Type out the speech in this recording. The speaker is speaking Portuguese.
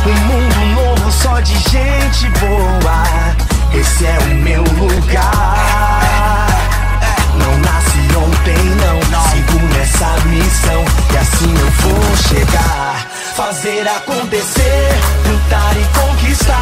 Um mundo novo só de gente boa. Esse é o meu lugar. Não nasci ontem, não. Sigo nessa missão e assim eu vou chegar. Fazer acontecer, lutar e conquistar.